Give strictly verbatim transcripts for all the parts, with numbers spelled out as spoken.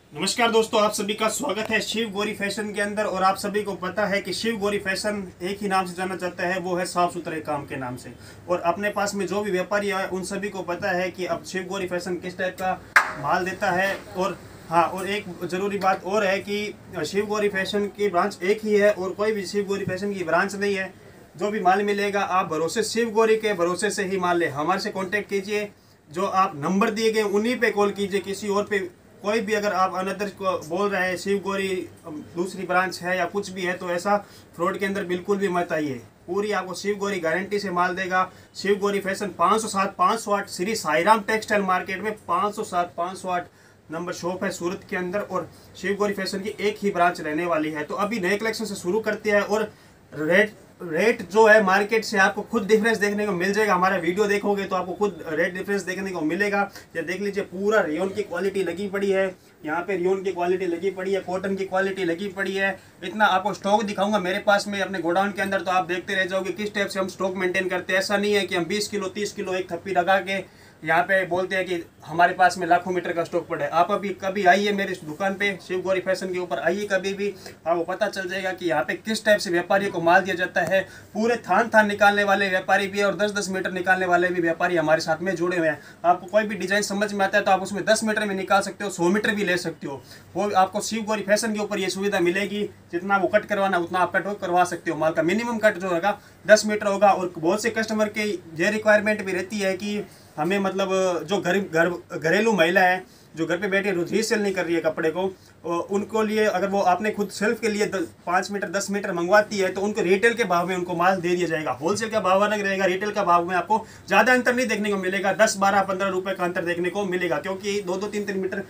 नमस्कार दोस्तों, आप सभी का स्वागत है शिव गौरी फैशन के अंदर। और आप सभी को पता है कि शिव गौरी फैशन एक ही नाम से जाना जाता है, वो है साफ सुथरे काम के नाम से। और अपने पास में जो भी व्यापारी है उन सभी को पता है कि अब शिव गौरी फैशन किस टाइप का माल देता है। और हाँ, और एक ज़रूरी बात और है कि शिव गौरी फैशन की ब्रांच एक ही है और कोई भी शिव गौरी फैशन की ब्रांच नहीं है। जो भी माल मिलेगा आप भरोसे शिव गौरी के भरोसे से ही माल ले। हमारे से कॉन्टेक्ट कीजिए, जो आप नंबर दिए गए उन्हीं पे कॉल कीजिए। किसी और पे कोई भी अगर आप अनदर को बोल रहे हैं शिव गौरी दूसरी ब्रांच है या कुछ भी है, तो ऐसा फ्रॉड के अंदर बिल्कुल भी मत आइए। पूरी आपको शिव गौरी गारंटी से माल देगा। शिव गौरी फैशन पाँच सौ सात पाँच सौ आठ श्री साईराम टेक्सटाइल मार्केट में पाँच सौ सात पाँच सौ आठ नंबर शॉप है सूरत के अंदर। और शिव गौरी फैशन की एक ही ब्रांच रहने वाली है। तो अभी नए कलेक्शन से शुरू करते हैं। और रेट रेट जो है मार्केट से आपको खुद डिफरेंस देखने को मिल जाएगा। हमारा वीडियो देखोगे तो आपको खुद रेट डिफरेंस देखने को मिलेगा। ये देख लीजिए, पूरा रेयन की क्वालिटी लगी पड़ी है। यहाँ पे रेयन की क्वालिटी लगी पड़ी है, कॉटन की क्वालिटी लगी पड़ी है। इतना आपको स्टॉक दिखाऊंगा मेरे पास में अपने गोडाउन के अंदर, तो आप देखते रह जाओगे किस टाइप से हम स्टॉक मेंटेन करते हैं। ऐसा नहीं है कि हम बीस किलो तीस किलो एक थप्पी लगा के यहाँ पे बोलते हैं कि हमारे पास में लाखों मीटर का स्टॉक पड़ा है। आप अभी कभी आइए मेरी दुकान पे शिव गौरी फैशन के ऊपर आइए, कभी भी आपको पता चल जाएगा कि यहाँ पे किस टाइप से व्यापारियों को माल दिया जाता है। पूरे थान थान निकालने वाले व्यापारी भी है और दस दस मीटर निकालने वाले भी व्यापारी हमारे साथ में जुड़े हुए हैं। आपको कोई भी डिजाइन समझ में आता है तो आप उसमें दस मीटर में निकाल सकते हो, सौ मीटर भी ले सकते हो। वो आपको शिव गौरी फैशन के ऊपर ये सुविधा मिलेगी। जितना वो कट करवाना उतना आप कट करवा सकते हो। माल का मिनिमम कट जो होगा दस मीटर होगा। और बहुत से कस्टमर की ये रिक्वायरमेंट भी रहती है कि हमें मतलब जो घर घर घरेलू महिला है जो घर पे बैठे रीसेल नहीं कर रही है कपड़े को, उनको लिए अगर वो आपने खुद सेल्फ के लिए पाँच मीटर दस मीटर मंगवाती है तो उनको रिटेल के भाव में उनको माल दे दिया जाएगा। होलसेल का भाव अलग रहेगा, रिटेल का भाव में आपको ज़्यादा अंतर नहीं देखने को मिलेगा। दस बारह पंद्रह रुपये का अंतर देखने को मिलेगा, क्योंकि दो दो तीन तीन मीटर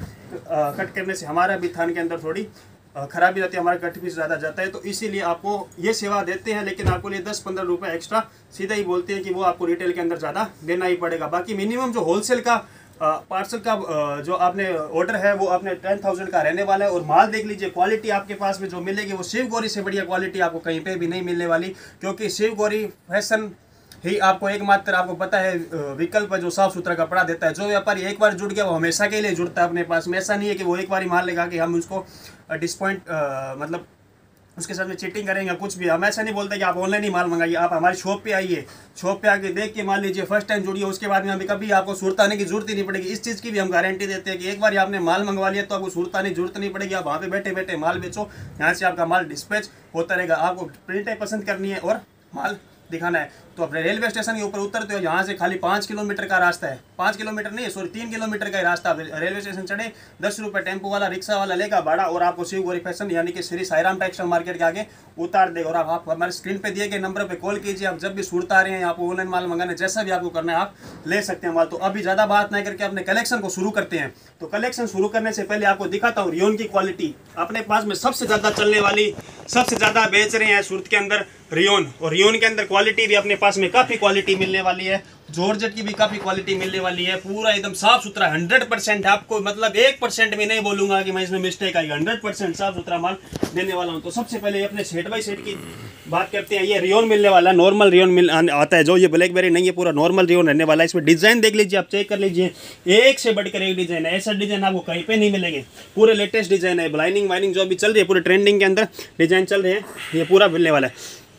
कट करने से हमारा भी थान के अंदर थोड़ी खराबी रहती है, हमारा कट भी ज़्यादा जाता है। तो इसीलिए आपको ये सेवा देते हैं, लेकिन आपको लिए दस पंद्रह रुपये एक्स्ट्रा सीधा ही बोलते हैं कि वो आपको रिटेल के अंदर ज़्यादा देना ही पड़ेगा। बाकी मिनिमम जो होलसेल का पार्सल का जो आपने ऑर्डर है वो आपने टेन थाउजेंड का रहने वाला है। और माल देख लीजिए, क्वालिटी आपके पास में जो मिलेगी वो शिव गौरी से बढ़िया क्वालिटी आपको कहीं पे भी नहीं मिलने वाली, क्योंकि शिव गौरी फैशन ही आपको एकमात्र आपको पता है विकल्प जो साफ सुथरा कपड़ा देता है। जो व्यापारी एक बार जुड़ गया वो हमेशा के लिए जुड़ता है अपने पास में। ऐसा नहीं है कि वो एक बार ही माल लेगा कि हम उसको डिसपॉइंट मतलब उसके साथ में चीटिंग करेंगे कुछ भी। हम ऐसा नहीं बोलते कि आप ऑनलाइन ही माल मंगाइए। आप हमारी शॉप पे आइए, शॉप पे आके देख के मान लीजिए, फर्स्ट टाइम जुड़िए, उसके बाद में हमें कभी आपको सूरत आने की जरूरत ही नहीं पड़ेगी। इस चीज़ की भी हम गारंटी देते हैं कि एक बार आपने माल मंगवा लिया तो आपको सूरत आने की जरूरत नहीं पड़ेगी। आप वहाँ पे बैठे बैठे माल बेचो, यहाँ से आपका माल डिस्पैच होता रहेगा। आपको प्रिंटें पसंद करनी है और माल दिखाना है तो अपने रेलवे स्टेशन के ऊपर उतरते हो, यहाँ से खाली पाँच किलोमीटर का रास्ता है। पाँच किलोमीटर नहीं है, सॉरी तीन किलोमीटर का ही रास्ता। रेलवे स्टेशन चढ़े, दस रुपये टेम्पो वाला रिक्शा वाला लेगा भाड़ा और आपको शिव गौरी फैशन यानी कि श्री साईराम टेक्सटाइल मार्केट के आगे उतार देगा। और आप, आप हमारे स्क्रीन पे दिए गए नंबर पे कॉल कीजिए। आप जब भी सूरत आ रहे हैं, आपको ऑनलाइन माल मंगाना, जैसा भी आपको करना है आप ले सकते हैं माल। तो अभी ज़्यादा बात नहीं करके अपने कलेक्शन को शुरू करते हैं। तो कलेक्शन शुरू करने से पहले आपको दिखाता हूँ रेयन की क्वालिटी। अपने पास में सबसे ज़्यादा चलने वाली, सबसे ज़्यादा बेच रहे हैं सूरत के अंदर रेयन। और रेयन के अंदर क्वालिटी भी अपने पास में काफ़ी क्वालिटी मिलने वाली है। जॉर्जेट की भी काफ़ी क्वालिटी मिलने वाली है। पूरा एकदम साफ सुथरा हंड्रेड परसेंट, आपको मतलब एक परसेंट भी नहीं बोलूँगा कि मैं इसमें मिस्टेक आई। हंड्रेड परसेंट साफ सुथरा माल देने वाला हूँ। तो सबसे पहले अपने सेट बाई सेट की बात करते हैं। ये रेयन मिलने वाला है, नॉर्मल रेयन मिल आता है, जो ये ब्लैकबेरी नहीं है, पूरा नॉर्मल रेयन रहने वाला है। इसमें डिज़ाइन देख लीजिए, आप चेक कर लीजिए, एक से बढ़कर एक डिज़ाइन है। ऐसा डिज़ाइन आपको कहीं पे नहीं मिलेंगे। पूरे लेटेस्ट डिज़ाइन है। ब्लाइनिंग वाइनिंग जो अभी चल रही है, पूरे ट्रेंडिंग के अंदर डिज़ाइन चल रहे हैं, ये पूरा मिलने वाला है।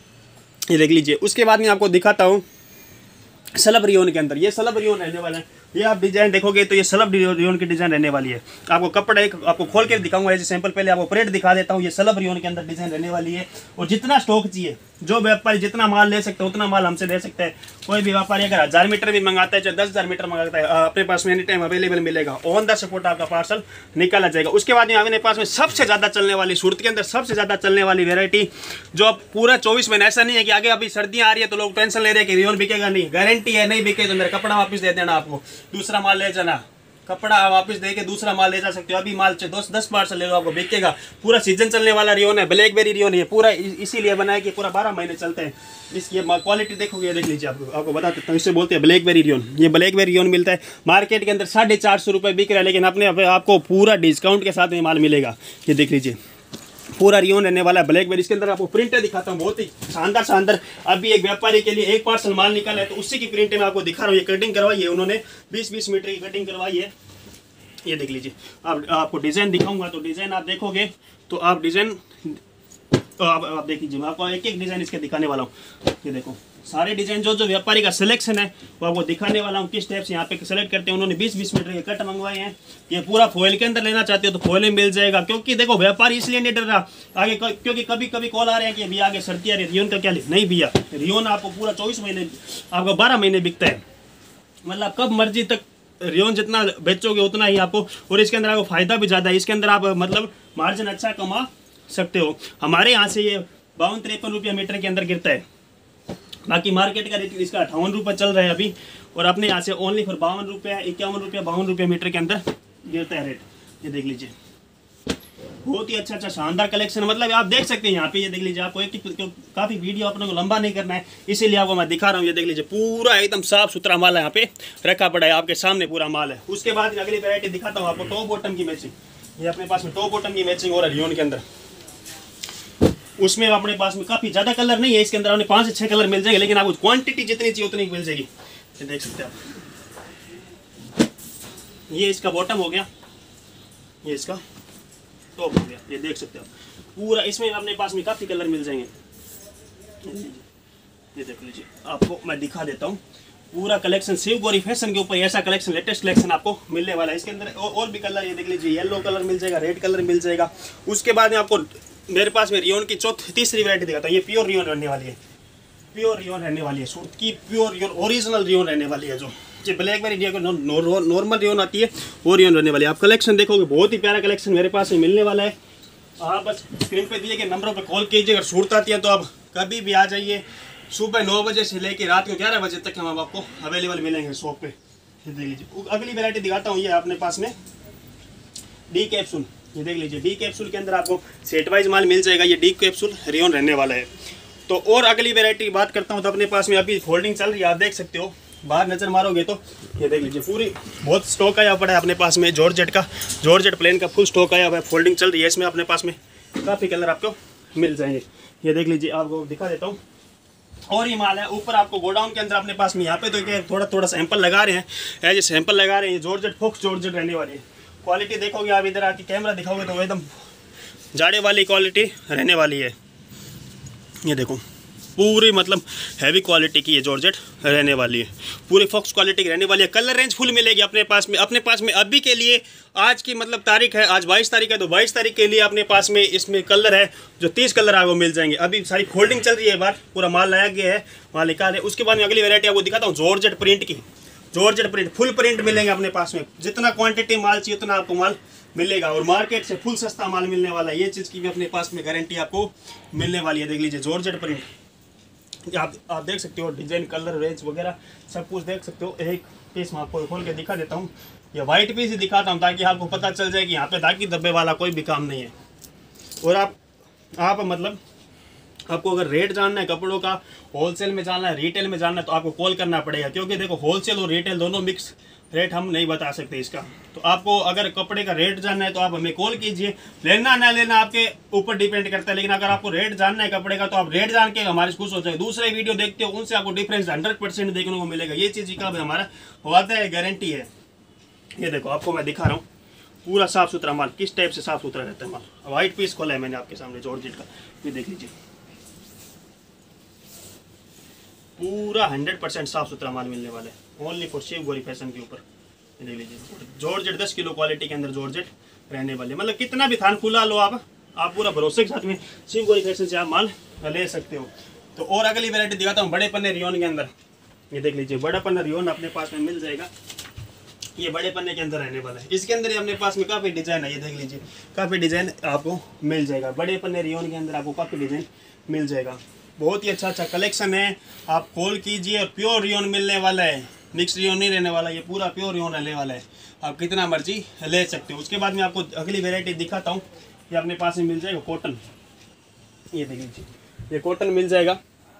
ये देख लीजिए। उसके बाद में आपको दिखाता हूँ सलब रेयन के अंदर, ये सलब रेयन रहने वाला है। ये आप डिजाइन देखोगे तो ये सलब रेयन की डिजाइन रहने वाली है। आपको कपड़ा एक आपको खोल के दिखाऊंगा ऐसे सैंपल, पहले आपको प्रिंट दिखा देता हूँ। ये सलब रेयन के अंदर डिजाइन रहने वाली है। और जितना स्टॉक चाहिए, जो व्यापारी जितना माल ले सकते हैं उतना माल हमसे ले सकते हैं। कोई भी व्यापारी अगर हज़ार मीटर भी मंगाता है, चाहे दस हज़ार मीटर मंगाता है, अपने पास में एनी टाइम अवेलेबल मिलेगा। ऑन द स्पॉट आपका पार्सल निकाला जाएगा। उसके बाद में अपने पास में सबसे ज़्यादा चलने वाली, सूरत के अंदर सबसे ज़्यादा चलने वाली वेरायटी, जो अब पूरा चौबीस महीने, ऐसा नहीं है कि आगे अभी सर्दियाँ आ रही है तो लोग टेंशन ले रहे हैं कि रेयन बिकेगा नहीं। गारंटी है, नहीं बिके तो मेरा कपड़ा वापस दे देना, आपको दूसरा माल ले जाना, कपड़ा वापस दे के दूसरा माल ले जा सकते हो। अभी माल दस दस पार्सल ले लो, आपको बिकेगा। पूरा सीजन चलने वाला रेयन है, ब्लैकबेरी रेयन है। पूरा इसीलिए बना है कि पूरा बारह महीने चलते हैं। इसकी क्वालिटी देखोगे, देख लीजिए, आपको आपको बता देता हूँ। इससे बोलते हैं ब्लैकबेरी रेयन। ये ब्लैकबेरी रेयन मिलता है मार्केट के अंदर साढ़े चार सौ रुपये बिक रहा है, लेकिन अपने आपको पूरा डिस्काउंट के साथ में माल मिलेगा। ये देख लीजिए, पूरा रेयन रहने वाला है ब्लैकबेरी। इसके अंदर आपको प्रिंटें दिखाता हूँ, बहुत ही शानदार शानदार। अभी एक व्यापारी के लिए एक पार्सल माल निकाला है तो उसी की प्रिंटें मैं आपको दिखा रहा हूँ। ये कटिंग करवाई है उन्होंने, बीस बीस मीटर की कटिंग करवाई है। ये देख लीजिए, आप आपको डिज़ाइन दिखाऊंगा तो डिज़ाइन आप देखोगे तो आप डिज़ाइन तो आप आप देख लीजिए, मैं आपको एक एक डिज़ाइन इसके दिखाने वाला हूँ। ये देखो सारे डिज़ाइन जो जो व्यापारी का सिलेक्शन है वो आपको दिखाने वाला हूँ, किस टाइप से यहाँ पे सेलेक्ट करते हैं। उन्होंने बीस बीस मीटर के कट मंगवाए हैं। ये पूरा फॉइल के अंदर लेना चाहते हो तो फॉइल में मिल जाएगा, क्योंकि देखो व्यापारी इसलिए नहीं डर रहा आगे, क्योंकि कभी कभी कॉल आ रहे हैं कि भैया आगे सर्दी आ रही है, रियोन का क्या नहीं भैया, रियोन आपको पूरा चौबीस महीने आपको बारह महीने बिकता है, मतलब कब मर्जी तक रियोन जितना बेचोगे उतना ही आपको, और इसके अंदर आपको फायदा भी ज़्यादा है, इसके अंदर आप मतलब मार्जिन अच्छा कमा सकते हो। हमारे यहाँ से ये बावन तिरपन रुपया मीटर के अंदर गिरता है, बाकी मार्केट का रेट इसका अट्ठावन रुपये चल रहा है अभी, और अपने यहाँ से ओनली फॉर बावन रुपया इक्यावन रुपया बावन रुपये मीटर के अंदर गिरता है रेट। ये देख लीजिए, बहुत ही अच्छा अच्छा शानदार कलेक्शन, मतलब आप देख सकते हैं यहाँ पे। ये देख लीजिए, आपको एक काफ़ी वीडियो अपने को लंबा नहीं करना है, इसीलिए आपको मैं दिखा रहा हूँ। ये देख लीजिए, पूरा एकदम साफ सुथरा माल है यहाँ पे रखा पड़ा है, आपके सामने पूरा माल है। उसके बाद अगली वैरायटी दिखाता हूँ आपको, टॉप बॉटम की मैचिंग। ये अपने पास में टॉप बॉटम की मैचिंग हो रहा है रियोन के अंदर। उसमें अपने पास में काफ़ी ज़्यादा कलर नहीं है, इसके अंदर आपने पाँच से छः कलर मिल जाएंगे, लेकिन आपको क्वांटिटी जितनी चाहिए उतनी मिल जाएगी। ये देख सकते हैं आप, ये इसका बॉटम हो गया, ये इसका टॉप हो गया। ये देख सकते हो पूरा, इसमें अपने पास में काफ़ी कलर मिल जाएंगे। ये देख लीजिए, आपको मैं दिखा देता हूँ पूरा कलेक्शन। शिव गौरी फैशन के ऊपर ऐसा कलेक्शन, लेटेस्ट कलेक्शन आपको मिलने वाला है। इसके अंदर और, और भी कलर, ये देख लीजिए, येलो कलर मिल जाएगा, रेड कलर मिल जाएगा। उसके बाद में आपको मेरे पास में रियोन की चौथी तीसरी वैरायटी दिखाता हूँ। ये प्योर रियोन रहने वाली है, प्योर रियोन रहने वाली है, सूट की प्योर रियोन, ओरिजिनल रियोन रहने वाली है। जो जी ब्लैकबेरी इंडिया को नॉर्मल रियोन आती है वो रियोन रहने वाली है। आप कलेक्शन देखोगे, बहुत ही प्यारा कलेक्शन मेरे पास में मिलने वाला है। आप बस स्क्रीन पे दिए गए नंबरों पे कॉल कीजिए, अगर सूरत आती है तो आप कभी भी आ जाइए। सुबह नौ बजे से लेकर रात को ग्यारह बजे तक हम आपको अवेलेबल मिलेंगे शॉप पे। ये देख लीजिए, अगली वैरायटी दिखाता हूँ। ये अपने पास में डी कैप्सूल, ये देख लीजिए, डी कैप्सूल के अंदर आपको सेट वाइज माल मिल जाएगा। ये डी कैप्सूल रियोन रहने वाला है। तो और अगली वैरायटी की बात करता हूँ तो अपने पास में अभी फोल्डिंग चल रही है, आप देख सकते हो, बाहर नज़र मारोगे तो ये देख लीजिए, पूरी बहुत स्टॉक आया पड़ा है अपने पास में। जॉर्जेट का, जॉर्जेट प्लेन का फुल स्टॉक आया हुआ है, फोल्डिंग चल रही है। इसमें अपने पास में काफ़ी कलर आपको मिल जाएंगे। ये देख लीजिए, आपको दिखा देता हूँ। और ये माल है ऊपर आपको गोडाउन के अंदर अपने पास में, यहाँ पे तो क्या थोड़ा थोड़ा सैंपल लगा रहे हैं, ये सैंपल लगा रहे हैं। जॉर्जेट फोक्स जॉर्जेट रहने वाली है। क्वालिटी देखोगे आप, इधर आके कैमरा दिखाओगे तो एकदम जाड़े वाली क्वालिटी रहने वाली है। ये देखो, पूरी मतलब हैवी क्वालिटी की ये जॉर्जेट रहने वाली है, पूरी फॉक्स क्वालिटी की रहने वाली है। कलर रेंज फुल मिलेगी अपने पास में। अपने पास में अभी के लिए आज की मतलब तारीख है, आज बाईस तारीख है, तो बाईस तारीख के लिए अपने पास में इसमें कलर है जो तीस कलर आपको मिल जाएंगे। अभी सारी फोल्डिंग चल रही है, बार पूरा माल लाया गया है, माल निकाल है। उसके बाद में अगली वैरायटी आपको दिखाता हूँ, जॉर्जेट प्रिंट की। जॉर्जेट प्रिंट फुल प्रिंट मिलेंगे अपने पास में, जितना क्वांटिटी माल चाहिए उतना आपको माल मिलेगा, और मार्केट से फुल सस्ता माल मिलने वाला है। ये चीज़ की भी अपने पास में गारंटी आपको मिलने वाली है। देख लीजिए, जॉर्जेट प्रिंट आप आप देख सकते हो, डिजाइन कलर रेंज वगैरह सब कुछ देख सकते हो। एक पीस मैं आपको खोल के दिखा देता हूँ, ये वाइट पीस ही दिखाता हूँ ताकि आपको पता चल जाए कि यहाँ पे दागी धब्बे वाला कोई भी काम नहीं है। और आप आप मतलब आपको अगर रेट जानना है कपड़ों का, होलसेल में जानना है, रिटेल में जानना है, तो आपको कॉल करना पड़ेगा, क्योंकि देखो होलसेल और रिटेल दोनों मिक्स रेट हम नहीं बता सकते इसका। तो आपको अगर कपड़े का रेट जानना है तो आप हमें कॉल कीजिए, लेना ना लेना आपके ऊपर डिपेंड करता है। लेकिन अगर आपको रेट जानना है कपड़े का तो आप रेट जान के हमारे खुश हो जाएगा। दूसरे वीडियो देखते हो उनसे आपको डिफरेंस हंड्रेड परसेंट देखने को मिलेगा। ये चीज़ का भी हमारा वादा है, गारंटी है। ये देखो, आपको मैं दिखा रहा हूँ पूरा साफ सुथरा माल, किस टाइप से साफ सुथरा रहता है माल। वाइट पीस खोला है मैंने आपके सामने जॉर्जेट का, ये देख लीजिए, पूरा हंड्रेड परसेंट साफ सुथरा माल मिलने वाला है, only for Shiv Gauri fashion के ऊपर। ये देख लीजिए, जॉर्जेट दस किलो क्वालिटी के अंदर जॉर्जेट रहने वाले, मतलब कितना भी थान खुला लो आप आप पूरा भरोसे के साथ में शिव गौरी फैशन से आप माल ले सकते हो। तो और अगली वैरायटी दिखाता हूँ, बड़े पन्ने रियोन के अंदर। ये देख लीजिए, बड़ा पन्ना रियोन अपने पास में मिल जाएगा, ये बड़े पन्ने के अंदर रहने वाला है। इसके अंदर ही अपने पास में काफ़ी डिज़ाइन है, ये देख लीजिए, काफ़ी डिज़ाइन आपको मिल जाएगा। बड़े पन्ने रियोन के अंदर आपको काफ़ी डिज़ाइन मिल जाएगा, बहुत ही अच्छा अच्छा कलेक्शन है। आप कॉल कीजिए, और प्योर रियोन मिलने वाला है, मिक्स रियोन नहीं रहने वाला, ये पूरा प्योर रियोन रहने वाला है, आप कितना मर्जी ले सकते हो। उसके बाद में आपको अगली वेराइटी दिखाता हूँ, ये अपने पास में मिल जाएगा कॉटन। ये देख लीजिए, ये कॉटन मिल जाएगा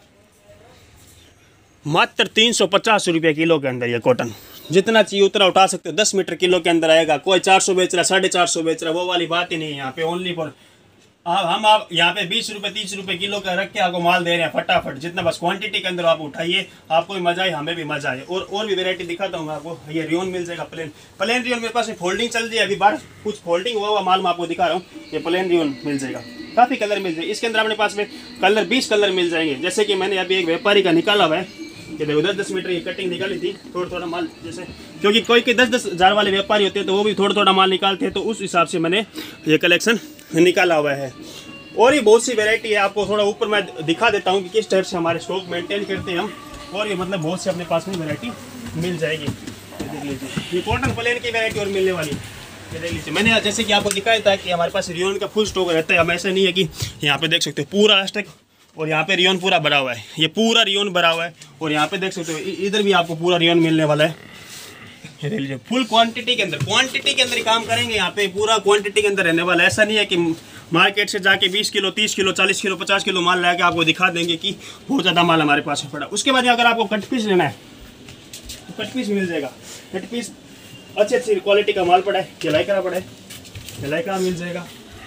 मात्र तीन सौ पचास रुपये किलो के अंदर। ये कॉटन जितना चाहिए उतना उठा सकते हो, दस मीटर किलो के अंदर आएगा। कोई चार सौ बेच रहा, साढ़े चार सौ बेच रहा, वो वाली बात ही नहीं है यहाँ पे। ओनली फॉर अब हम आप यहाँ पे बीस रुपए तीस रुपए किलो का रख के आपको माल दे रहे हैं फटाफट, जितना बस क्वांटिटी के अंदर आप उठाइए, आपको भी मजा आए, हमें भी मजा आए। और और भी वैरायटी दिखाता हूँ आपको। ये रियोन मिल जाएगा, प्लेन प्लेन रियोन मेरे पास फोल्डिंग चल रही है, अभी बार कुछ फोल्डिंग हुआ हुआ माल मैं आपको दिखा रहा हूँ। ये प्लेन रियोन मिल जाएगा, काफ़ी कलर मिल जाएगा इसके अंदर। अपने पास में कलर बीस कलर मिल जाएंगे। जैसे कि मैंने अभी एक व्यापारी का निकाला हुआ है, ये देखो दस दस मीटर की कटिंग निकाली थी, थोड़ा थोड़ा माल, जैसे क्योंकि कोई के दस दस हज़ार वाले व्यापारी होते हैं तो वो भी थोड़ा थोड़ा माल निकालते हैं, तो उस हिसाब से मैंने ये कलेक्शन निकाला हुआ है। और ये बहुत सी वैरायटी है, आपको थोड़ा ऊपर मैं दिखा देता हूँ कि किस टाइप से हमारे स्टॉक मेंटेन करते हैं हम। और ये मतलब बहुत से अपने पास में वैरायटी मिल जाएगी। देख लीजिए ये कॉटन प्लेन की वैरायटी और मिलने वाली, ये देख लीजिए। मैंने जैसे कि आपको दिखाया था कि हमारे पास रियोन का फुल स्टॉक रहता है। हम ऐसा नहीं है कि यहाँ पे देख सकते हो पूरा स्टॉक, और यहाँ पे रियोन पूरा भरा हुआ है, ये पूरा रियोन भरा हुआ है। और यहाँ पे देख सकते हो इधर भी आपको पूरा रियोन मिलने वाला है। ये देख लीजिए फुल क्वांटिटी के अंदर, क्वांटिटी के अंदर ही काम करेंगे यहाँ पे, पूरा क्वांटिटी के अंदर रहने वाला है। ऐसा नहीं है कि मार्केट से जाके बीस किलो तीस किलो चालीस किलो पचास किलो माल ला के आपको दिखा देंगे कि बहुत ज़्यादा माल हमारे पास में पड़ा। उसके बाद अगर आपको कट पीस लेना है तो कट पीस मिल जाएगा। कट पीस अच्छी अच्छी क्वालिटी का माल पड़ा है, ये लाइक्रा पड़ा है, ये लाइक्रा मिल जाएगा,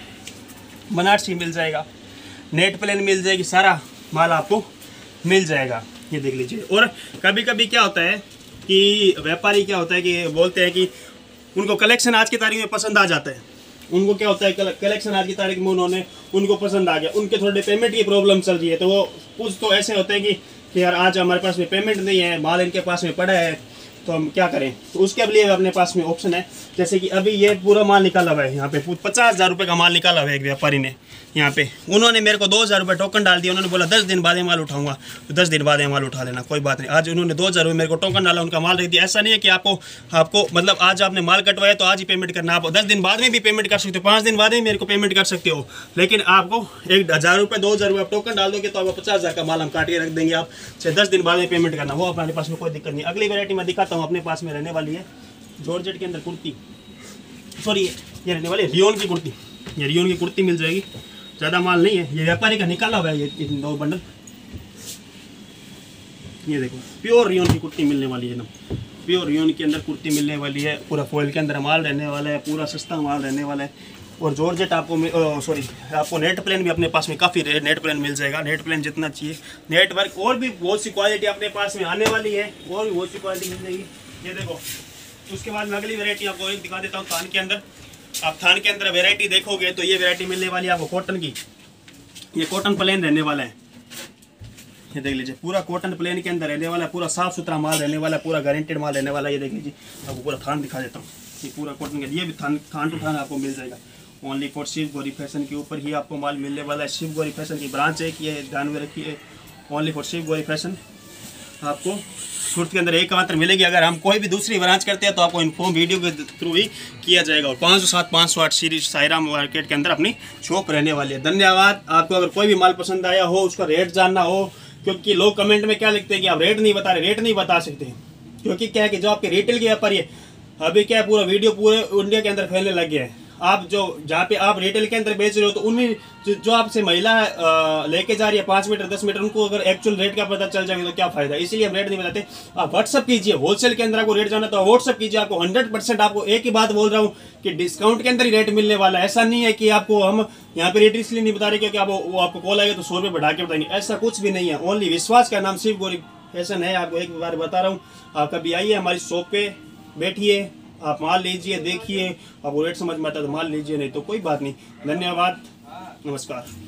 बनारसी मिल जाएगा, नेट प्लेन मिल जाएगी, सारा माल आपको मिल जाएगा। ये देख लीजिए। और कभी कभी क्या होता है कि व्यापारी क्या होता है कि बोलते हैं कि उनको कलेक्शन आज की तारीख में पसंद आ जाता है, उनको क्या होता है कलेक्शन आज की तारीख में उन्होंने उनको पसंद आ गया, उनके थोड़े पेमेंट की प्रॉब्लम चल रही है, तो वो कुछ तो ऐसे होते हैं कि, कि यार आज हमारे पास में पेमेंट नहीं है, माल इनके पास में पड़ा है, तो हम क्या करें। तो उसके लिए अपने पास में ऑप्शन है, जैसे कि अभी ये पूरा माल निकाला हुआ है, यहाँ पे पचास हज़ार रुपये का माल निकाला हुआ है एक व्यापारी ने। यहाँ पे उन्होंने मेरे को दो हज़ार रुपये टोकन डाल दिया, उन्होंने बोला दस दिन बाद ये माल उठाऊंगा, तो दस दिन बाद ये माल उठा लेना, कोई बात नहीं। आज उन्होंने दो हज़ार रुपये मेरे को टोकन डाला, उनका माल रख दिया। ऐसा नहीं है कि आपको आपको मतलब आज आपने माल कटवाया तो आज ही पेमेंट करना, आप दस दिन बाद में भी पेमेंट कर सकते हो, पाँच दिन बाद में मेरे को पेमेंट कर सकते हो, लेकिन आपको एक हज़ार रुपये दो हज़ार रुपये टोकन डाल दोगे तो आपको पचास हज़ार का माल हम काट के रख देंगे, आप चाहे दस दिन बाद में पेमेंट करना, वो हमारे पास में कोई दिक्कत नहीं। अगली वैरायटी मैं दिखाता हूँ, अपने पास में रहने वाली है जॉर्जेट के अंदर कुर्ती, सॉरी ये रहने वाली रियोन की कुर्ती। ये रियोन की कुर्ती मिल जाएगी, ज़्यादा माल नहीं है, ये व्यापारी का निकाला हुआ है, ये दो बंडल। ये देखो प्योर रियोन की कुर्ती मिलने वाली है ना, प्योर रियोन के अंदर कुर्ती मिलने वाली है, पूरा फॉइल के अंदर माल रहने वाला है, पूरा सस्ता माल रहने वाला है। और जॉर्जेट आपको सॉरी आपको नेट प्लेन भी अपने पास में काफ़ी नेट प्लेन मिल जाएगा, नेट प्लेन जितना चाहिए, नेटवर्क और भी बहुत सी क्वालिटी अपने पास में आने वाली है, और भी बहुत सी क्वालिटी मिल जाएगी। ये देखो उसके बाद मैं अगली वैरायटी आपको एक दिखा देता हूँ थान के अंदर। आप थान के अंदर वैरायटी देखोगे तो ये वैरायटी मिलने वाली है आपको कॉटन की, ये कॉटन प्लेन रहने वाला है। ये देख लीजिए पूरा कॉटन प्लेन के अंदर रहने वाला है, पूरा साफ सुथरा माल रहने वाला है, पूरा गारंटेड माल रहने वाला है। ये देख लीजिए आपको पूरा थान दिखा देता हूँ, ये पूरा कॉटन का, ये भी थान थान टू थान आपको मिल जाएगा। Only for Shiv Gauri fashion के ऊपर ही आपको माल मिलने वाला है। शिव गौरी फैशन की ब्रांच है कि ये ध्यान में रखिए, only for Shiv Gauri fashion आपको सूरत के अंदर एक मात्र मिलेगी। अगर हम कोई भी दूसरी ब्रांच करते हैं तो आपको इन्फॉर्म वीडियो के थ्रू ही किया जाएगा। और पाँच सौ सात पाँच सौ आठ सीरीज साईराम मार्केट के अंदर अपनी शॉप रहने वाली है। धन्यवाद। आपको अगर कोई भी माल पसंद आया हो, उसका रेट जानना हो, क्योंकि लोग कमेंट में क्या लिखते हैं कि आप रेट नहीं बता रहे, रेट नहीं बता सकते, क्योंकि क्या है कि जो आपके रिटेल के व्यापारी है, अभी क्या है पूरा वीडियो पूरे इंडिया के अंदर फैलने लग गया है। आप जो जहाँ पे आप रिटेल के अंदर बेच रहे हो तो उन्हीं जो, जो आपसे महिला लेके जा रही है पाँच मीटर दस मीटर, उनको अगर एक्चुअल रेट का पता चल जाएगा तो क्या फायदा। इसीलिए हम रेट नहीं बताते। आप व्हाट्सअप कीजिए, होलसेल के अंदर आपको रेट जाना तो व्हाट्सअप कीजिए। आपको हंड्रेड परसेंट आपको एक ही बात बोल रहा हूँ कि डिस्काउंट के अंदर ही रेट मिलने वाला है। ऐसा नहीं है कि आपको हम यहाँ पे रेट इसलिए नहीं बता रहे क्योंकि आप वो आपको कॉल आएगा तो सौ रुपये बढ़ा के बताएंगे, ऐसा कुछ भी नहीं है। ओनली विश्वास का नाम शिव गौरी फैशन है। आपको एक बार बता रहा हूँ, आप कभी आइए हमारी शॉप पे, बैठिए, आप माल लीजिए, देखिए, आपको रेट समझ में आता है तो माल लीजिए, नहीं तो कोई बात नहीं। धन्यवाद, नमस्कार।